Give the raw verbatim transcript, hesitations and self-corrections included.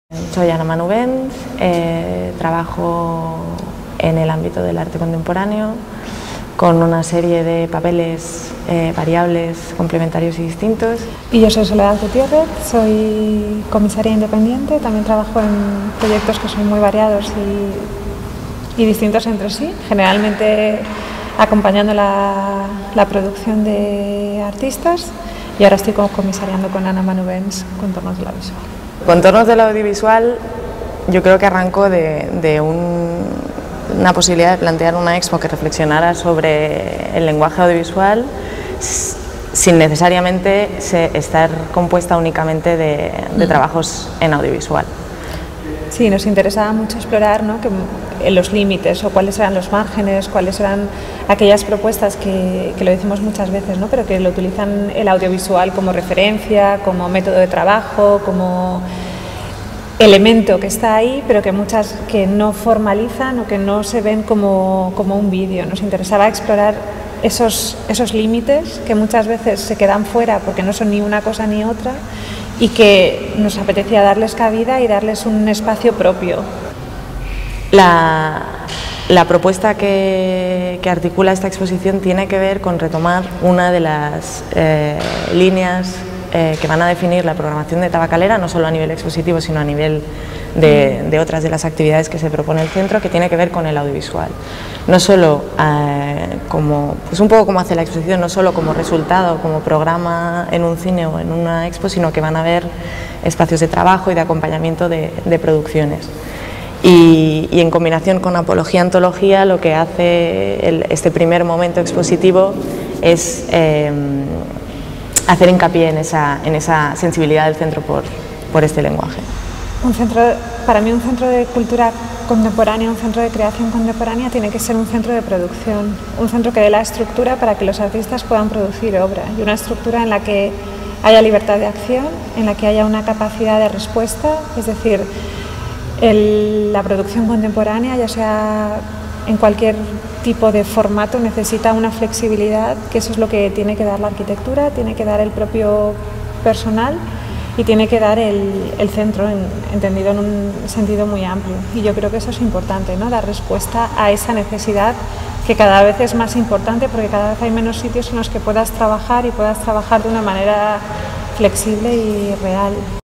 Soy Ana Manu Bens, eh, trabajo en el ámbito del arte contemporáneo con una serie de papeles eh, variables, complementarios y distintos. Y yo soy Soledad Gutiérrez, soy comisaria independiente, también trabajo en proyectos que son muy variados y, y distintos entre sí, generalmente acompañando la, la producción de artistas, y ahora estoy comisariando con Ana Manu Bens Contornos de la Visual. Contornos del audiovisual yo creo que arrancó de, de un, una posibilidad de plantear una expo que reflexionara sobre el lenguaje audiovisual sin necesariamente se, estar compuesta únicamente de, de trabajos en audiovisual. Sí, nos interesaba mucho explorar, ¿no?, que, eh, los límites o cuáles eran los márgenes, cuáles eran aquellas propuestas que, que lo decimos muchas veces, ¿no?, pero que lo utilizan el audiovisual como referencia, como método de trabajo, como elemento que está ahí, pero que muchas que no formalizan o que no se ven como, como un vídeo. Nos interesaba explorar esos, esos límites que muchas veces se quedan fuera porque no son ni una cosa ni otra, y que nos apetecía darles cabida y darles un espacio propio. La, la propuesta que, que articula esta exposición tiene que ver con retomar una de las eh, líneas eh, que van a definir la programación de Tabacalera, no solo a nivel expositivo, sino a nivel de, de otras de las actividades que se propone el centro, que tiene que ver con el audiovisual. No solo eh, como, pues un poco como hace la exposición, no solo como resultado, como programa en un cine o en una expo, sino que van a haber espacios de trabajo y de acompañamiento de, de producciones. Y, y en combinación con apología antología, lo que hace el, este primer momento expositivo es eh, hacer hincapié en esa, en esa sensibilidad del centro por, por este lenguaje. Un centro, para mí un centro de cultura contemporánea, un centro de creación contemporánea tiene que ser un centro de producción, un centro que dé la estructura para que los artistas puedan producir obra, y una estructura en la que haya libertad de acción, en la que haya una capacidad de respuesta, es decir, el, la producción contemporánea, ya sea en cualquier tipo de formato, necesita una flexibilidad, que eso es lo que tiene que dar la arquitectura, tiene que dar el propio personal y tiene que dar el, el centro, en, entendido en un sentido muy amplio. Y yo creo que eso es importante, ¿no?, dar respuesta a esa necesidad que cada vez es más importante, porque cada vez hay menos sitios en los que puedas trabajar y puedas trabajar de una manera flexible y real.